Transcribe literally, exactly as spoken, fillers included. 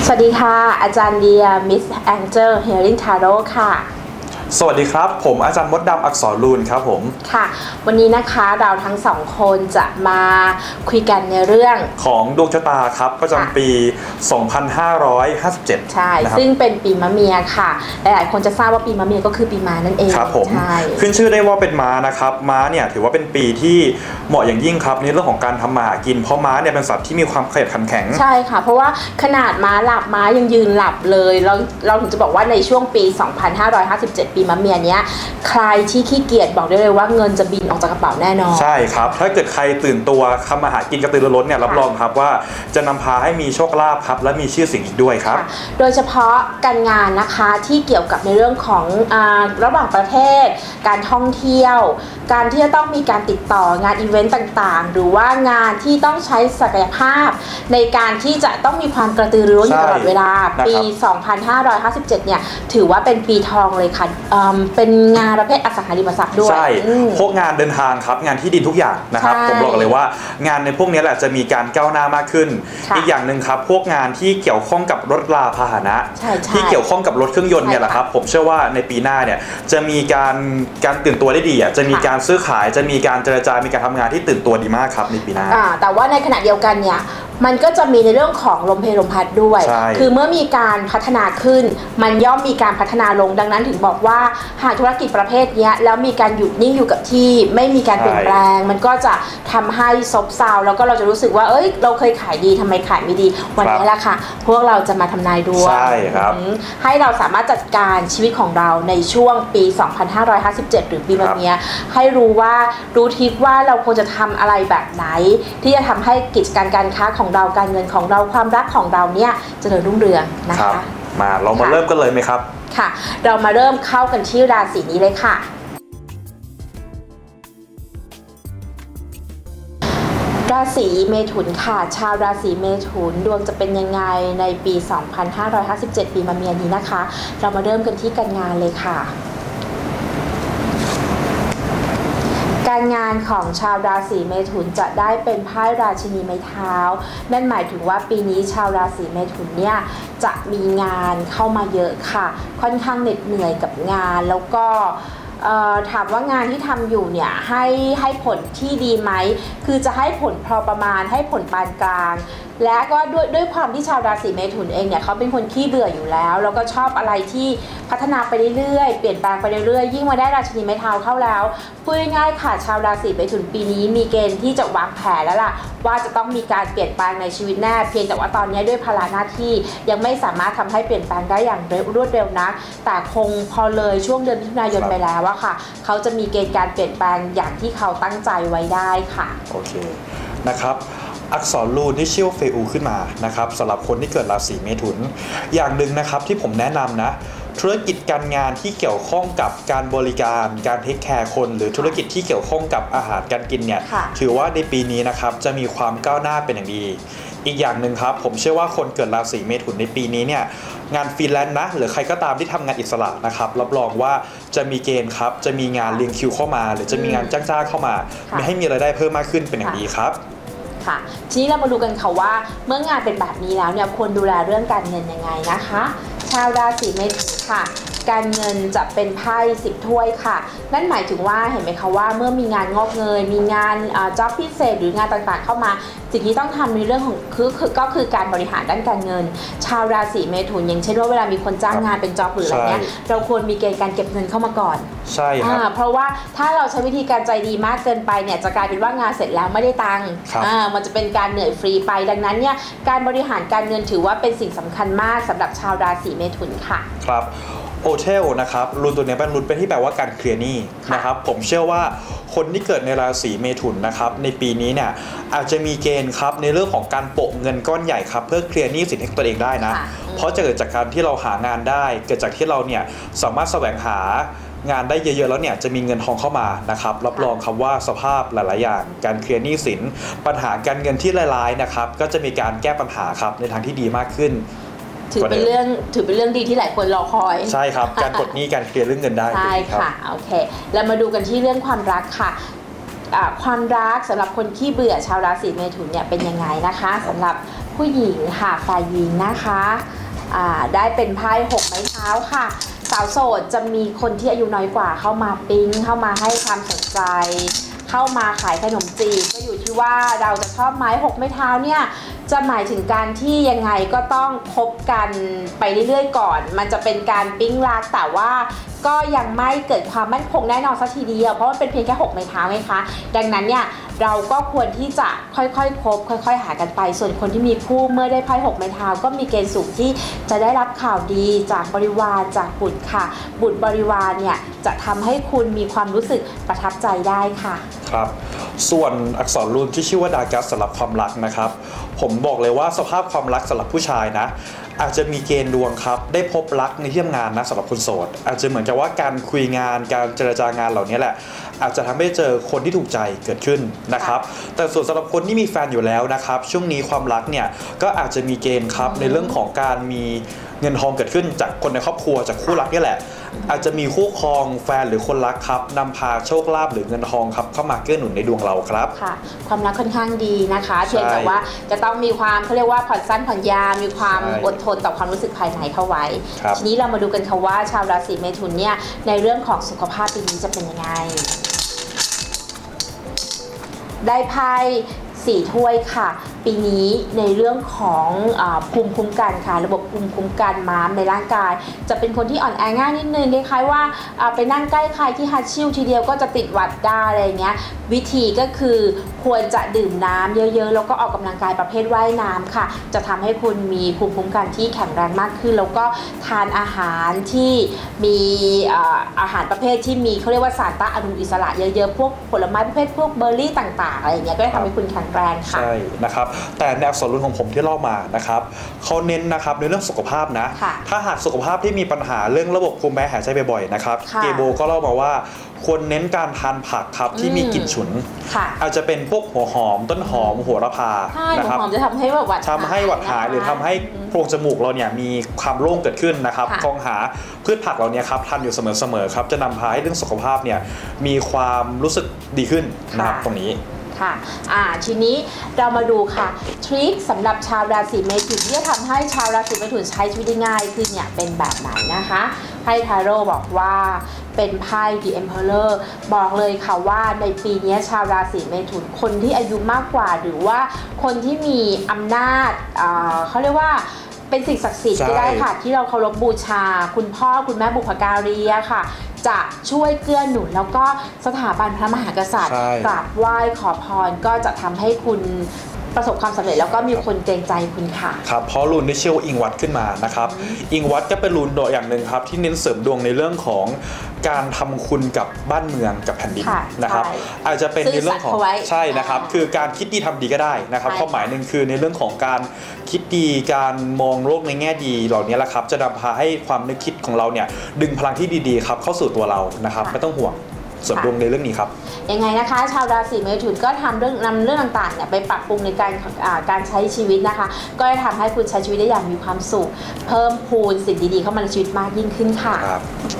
สวัสดีค่ะอาจารย์เดียมิสแองเจิลเฮลิ่งทาโร่ค่ะสวัสดีครับผมอาจารย์มดดำอักษรรูนครับผมค่ะวันนี้นะคะเราทั้งสองคนจะมาคุยกันในเรื่องของดวงชะตาครับประจำปี สองพันห้าร้อยห้าสิบเจ็ดใช่ซึ่งเป็นปีมะเมียค่ะหลายๆคนจะทราบว่าปีมะเมียก็คือปีม้านั่นเองครับผมขึ้นชื่อได้ว่าเป็นม้านะครับม้าเนี่ยถือว่าเป็นปีที่เหมาะอย่างยิ่งครับในเรื่องของการทำมาหากินเพราะม้าเนี่ยเป็นสัตว์ที่มีความขยันขันแข็งใช่ค่ะเพราะว่าขนาดม้าหลับม้ายังยืนหลับเลยเราเราถึงจะบอกว่าในช่วงปี สองพันห้าร้อยห้าสิบเจ็ด ปีมะเมียเนี้ยใครที่ขี้เกียจบอกได้เลยว่าเงินจะบินออกจากกระเป๋าแน่นอนใช่ครับถ้าเกิดใครตื่นตัวทำมาหากินกระตือรือร้นเนี่ยรับรองครับว่าจะนำพาให้มีโชคลาภครับและมีชื่อเสียงอีกด้วยครับโดยเฉพาะการงานนะคะที่เกี่ยวกับในเรื่องของอ่าระหว่างประเทศการท่องเที่ยวการที่จะต้องมีการติดต่องานอีเวนต์ต่างๆหรือว่างานที่ต้องใช้ศักยภาพในการที่จะต้องมีความกระตือรือร้นอยู่ตลอดเวลาปี สองพันห้าร้อยห้าสิบเจ็ด เนี่ยถือว่าเป็นปีทองเลยค่ะเป็นงานประเภทอสังหาริมทรัพย์ด้วยใช่พวกงานเดินทางครับงานที่ดินทุกอย่างนะครับผมบอกเลยว่างานในพวกนี้แหละจะมีการก้าวหน้ามากขึ้นอีกอย่างหนึ่งครับพวกงานที่เกี่ยวข้องกับรถราพาหนะที่เกี่ยวข้องกับรถเครื่องยนต์เนี่ยแหละครับผมเชื่อว่าในปีหน้าเนี่ยจะมีการการตื่นตัวได้ดีอ่ะจะมีการซื้อขายจะมีการเจรจามีการทำงานที่ตื่นตัวดีมากครับในปีหน้าแต่ว่าในขณะเดียวกันเนี่ยมันก็จะมีในเรื่องของลมเพลลมพัดด้วยคือเมื่อมีการพัฒนาขึ้นมันย่อมมีการพัฒนาลงดังนั้นถึงบอกว่าหากธุรกิจประเภทนี้แล้วมีการหยุดนิ่งอยู่กับที่ไม่มีการเปลี่ยนแปลงมันก็จะทำให้ซบเซาแล้วก็เราจะรู้สึกว่าเอ้ยเราเคยขายดีทำไมขายไม่ดีวันนี้แหละค่ะพวกเราจะมาทำนายดวงให้เราสามารถจัดการชีวิตของเราในช่วงปี สองพันห้าร้อยห้าสิบเจ็ด หรือปีมะเมียให้รู้ว่ารู้ทิศว่าเราควรจะทำอะไรแบบไหนที่จะทำให้กิจการการค้าของเราการเงินของเราความรักของเราเนี่ยเจริญรุ่งเรืองนะคะมาเรามาเริ่มกันเลยไหมครับค่ะเรามาเริ่มเข้ากันที่ราศีนี้เลยค่ะราศีเมถุนค่ะชาวราศีเมถุนดวงจะเป็นยังไงในปี สองพันห้าร้อยห้าสิบเจ็ด ปีมะเมียนี้นะคะเรามาเริ่มกันที่การงานเลยค่ะการงานของชาวราศีเมถุนจะได้เป็นไพ่ราชินีไม้เท้านั่นหมายถึงว่าปีนี้ชาวราศีเมถุนเนี่ยจะมีงานเข้ามาเยอะค่ะค่อนข้างเหน็ดเหนื่อยกับงานแล้วก็ถามว่างานที่ทำอยู่เนี่ยให้ให้ผลที่ดีไหมคือจะให้ผลพอประมาณให้ผลปานกลางและก็ด้วยด้วยความที่ชาวราศีเมถุนเองเนี่ยเขาเป็นคนขี้เบื่ออยู่แล้วแล้วก็ชอบอะไรที่พัฒนาไปเรื่อยๆเปลี่ยนแปลงไปเรื่อยๆยิ่งมาได้ราชินีไม้เท้าเข้าแล้วพูดง่ายๆค่ะชาวราศีเมถุนปีนี้มีเกณฑ์ที่จะวางแผนแล้วล่ะว่าจะต้องมีการเปลี่ยนแปลงในชีวิตแน่เพียงแต่ว่าตอนนี้ด้วยภาระหน้าที่ยังไม่สามารถทำให้เปลี่ยนแปลงได้อย่างรวดเร็วนะแต่คงพอเลยช่วงเดือนมิถุนายนไปแล้วอะค่ะเขาจะมีเกณฑ์การเปลี่ยนแปลงอย่างที่เขาตั้งใจไว้ได้ค่ะโอเคนะครับอักษรรูนที่ชื่อว่าเฟอูขึ้นมานะครับสำหรับคนที่เกิดราศีเมถุนอย่างหนึ่งนะครับที่ผมแนะนำนะธุรกิจการงานที่เกี่ยวข้องกับการบริการการเทคแคร์คนหรือธุรกิจที่เกี่ยวข้องกับอาหารการกินเนี่ยถือว่าในปีนี้นะครับจะมีความก้าวหน้าเป็นอย่างดีอีกอย่างหนึ่งครับผมเชื่อว่าคนเกิดราศีเมถุนในปีนี้เนี่ยงานฟรีแลนซ์นะหรือใครก็ตามที่ทำงานอิสระนะครับรับรองว่าจะมีเกณฑ์ครับจะมีงานเรียงคิวเข้ามาหรือจะมีงานจ้างๆเข้ามาไม่ให้มีรายได้เพิ่มมากขึ้นเป็นอย่างดีครับค่ะทีนี้เรามาดูกันค่ะว่าเมื่องานเป็นแบบนี้แล้วเนี่ยควรดูแลเรื่องการเงินยังไงนะคะชาวราศีเมถุนค่ะการเงินจะเป็นไพ่สิบถ้วยค่ะนั่นหมายถึงว่าเห็นไหมคะว่าเมื่อมีงานงอกเงยมีงานจ็อบพิเศษหรืองานต่างๆเข้ามาสิ่งที่ต้องทำในเรื่องของคือก็คือการบริหารด้านการเงินชาวราศีเมถุนอย่างเช่นว่าเวลามีคนจ้างงานเป็นจ็อบหรืออะไรเงี้ยเราควรมีเกณฑ์การเก็บเงินเข้ามาก่อนใช่ครับเพราะว่าถ้าเราใช้วิธีการใจดีมากเกินไปเนี่ยจะกลายเป็นว่างานเสร็จแล้วไม่ได้ตังค์มันจะเป็นการเหนื่อยฟรีไปดังนั้นเนี่ยการบริหารการเงินถือว่าเป็นสิ่งสำคัญมากสำหรับชาวราศีเมถุนค่ะครับโอเทลนะครับรุนตัวนี้เป็นรุนเป็นที่แปลว่าการเคลียร์หนี้นะครับผมเชื่อว่าคนที่เกิดในราศีเมถุนนะครับในปีนี้เนี่ยอาจจะมีเกณฑ์ครับในเรื่องของการโปะเงินก้อนใหญ่ครับเพื่อเคลียร์หนี้สินให้ตัวเองได้นะเพราะจะเกิดจากการที่เราหางานได้เกิดจากที่เราเนี่ยสามารถแสวงหางานได้เยอะๆแล้วเนี่ยจะมีเงินทองเข้ามานะครับรับรองคำว่าสภาพหลายๆอย่างการเคลียร์หนี้สินปัญหาการเงินที่ร้ายๆนะครับก็จะมีการแก้ปัญหาครับในทางที่ดีมากขึ้นถือเป็นเรื่องถือเป็นเรื่องดีที่หลายคนรอคอยใช่ครับการปลดหนี้การเคลียร์เรื่องเงินได้ใช่ค่ะโอเคแล้วมาดูกันที่เรื่องความรักค่ะความรักสำหรับคนขี้เบื่อชาวราศีเมถุนเนี่ยเป็นยังไงนะคะสำหรับผู้หญิงค่ะฝ่ายหญิงนะคะอ่าได้เป็นไพ่หกไม้เท้าค่ะสาวโสดจะมีคนที่อายุน้อยกว่าเข้ามาปิ๊งเข้ามาให้ความสนใจเข้ามาขายขนมจีบก็อยู่ที่ว่าเราจะชอบไม้หกไม้เท้าเนี่ยจะหมายถึงการที่ยังไงก็ต้องคบกันไปเรื่อยๆก่อนมันจะเป็นการปิ๊งรักแต่ว่าก็ยังไม่เกิดความมั่นคงแน่นอนสักทีเดียวเพราะมันเป็นเพียงแค่หกไม้เท้าไงคะดังนั้นเนี่ยเราก็ควรที่จะค่อยๆคบค่อยๆหากันไปส่วนคนที่มีคู่เมื่อได้ไพ่หกไม้เท้าก็มีเกณฑ์สูงที่จะได้รับข่าวดีจากบริวารจากบุตรค่ะบุตรบริวารเนี่ยจะทำให้คุณมีความรู้สึกประทับใจได้ค่ะครับส่วนอักษรรูนที่ชื่อว่าดากัสสำหรับความรักนะครับผมบอกเลยว่าสภาพความรักสำหรับผู้ชายนะอาจจะมีเกณฑ์ดวงครับได้พบรักในที่ทำงานนะสำหรับคนโสดอาจจะเหมือนกับว่าการคุยงานการเจรจางานเหล่านี้แหละอาจจะทำให้เจอคนที่ถูกใจเกิดขึ้นนะครับแต่ส่วนสำหรับคนที่มีแฟนอยู่แล้วนะครับช่วงนี้ความรักเนี่ยก็อาจจะมีเกณฑ์ครับในเรื่องของการมีเงินทองเกิดขึ้นจากคนในครอบครัวจากคู่รักนี่แหละอาจจะมีคู่ครองแฟนหรือคนรักครับนำพาโชคลาภหรือเงินทองครับเข้ามาเกื้อหนุนในดวงเราครับค่ะความรักค่อนข้างดีนะคะเพียงแต่ว่าจะต้องมีความเขาเรียกว่าผ่อนสั้นผ่อนยาวมีความอดทนต่อความรู้สึกภายในเข้าไว้ทีนี้เรามาดูกันค่ะว่าชาวราศีเมถุนเนี่ยในเรื่องของสุขภาพปีนี้จะเป็นยังไงได้ไพ่สี่ถ้วยค่ะปีนี้ในเรื่องของภูมิคุ้มกันค่ะระบบภูมิคุ้มกันม้ามในร่างกายจะเป็นคนที่อ่อนแอง่ายนิดนึงคล้ายๆว่าไปนั่งใกล้ใครที่ฮัตชิ่วทีเดียวก็จะติดหวัดได้อะไรเงี้ยวิธีก็คือควรจะดื่มน้ำเยอะๆแล้วก็ออกกำลังกายประเภทว่ายน้ำค่ะจะทำให้คุณมีภูมิคุ้มกันที่แข็งแรงมากขึ้นแล้วก็ทานอาหารที่มีอาหารประเภทที่มีเขาเรียกว่าสารต้านอนุมูลอิสระเยอะๆพวกผลไม้ประเภทพวกเบอร์รี่ต่างๆอะไรเงี้ยก็จะทำให้คุณแข็งแรงค่ะใช่นะครับแต่ในอักษรรูนของผมที่เล่ามานะครับเขาเน้นนะครับในเรื่องสุขภาพนะถ้าหากสุขภาพที่มีปัญหาเรื่องระบบภูมิแพ้หายใจบ่อยๆนะครับเกโบก็เล่ามาว่าควรเน้นการทานผักครับที่มีกลิ่นฉุนอาจจะเป็นพวกหัวหอมต้นหอมโหระพานะครับหัวหอมจะทำให้หวัดทำให้หวัดหายหรือทำให้โพรงจมูกเราเนี่ยมีความโล่งเกิดขึ้นนะครับลองหาพืชผักเหล่านี้ครับทานอยู่เสมอๆครับจะนำพาให้เรื่องสุขภาพเนี่ยมีความรู้สึกดีขึ้นนะครับตรงนี้ค่ะอ่าทีนี้เรามาดูค่ะทริคสำหรับชาวราศีเมถุนที่จะทำให้ชาวราศีเมถุนใช้ชีวิตได้ง่ายขึ้นเนี่ยเป็นแบบไหนนะคะไพ่ทาโร่บอกว่าเป็นไพ่ The Emperor บอกเลยค่ะว่าในปีนี้ชาวราศีเมถุนคนที่อายุมากกว่าหรือว่าคนที่มีอำนาจอ่าเขาเรียกว่าเป็นสิ่งศักดิ์สิทธิ์ก็ได้ค่ะที่เราเคารพบูชาคุณพ่อคุณแม่บุพการีค่ะจะช่วยเกื้อหนุนแล้วก็สถาบันพระมหากษัตริย์กราบไหว้ขอพรก็จะทำให้คุณประสบความสำเร็จแล้วก็มีคนเกรงใจคุณค่ะครับเพราะรูนได้เชื่อว่าอิงวัดขึ้นมานะครับอิงวัดก็เป็นรูนโดยอย่างหนึ่งครับที่เน้นเสริมดวงในเรื่องของการทำคุณกับบ้านเมืองกับแผ่นดินนะครับอาจจะเป็นในเรื่องของใช่นะครับคือการคิดดีทำดีก็ได้นะครับความหมายหนึ่งคือในเรื่องของการคิดดีการมองโลกในแง่ดีเหล่านี้แหละครับจะนำพาให้ความนึกคิดของเราเนี่ยดึงพลังที่ดีๆครับเข้าสู่ตัวเรานะครับไม่ต้องห่วงส่วนดวงในเรื่องนี้ครับยังไงนะคะชาวราศีเมถุนก็ทำเรื่องนำเรื่องต่างๆเนี่ยไปปรับปรุงในการการใช้ชีวิตนะคะก็จะทำให้คุณใช้ชีวิตได้อย่างมีความสุขเพิ่มพูนสิ่งดีๆเข้ามาในชีวิตมากยิ่งขึ้นค่ะ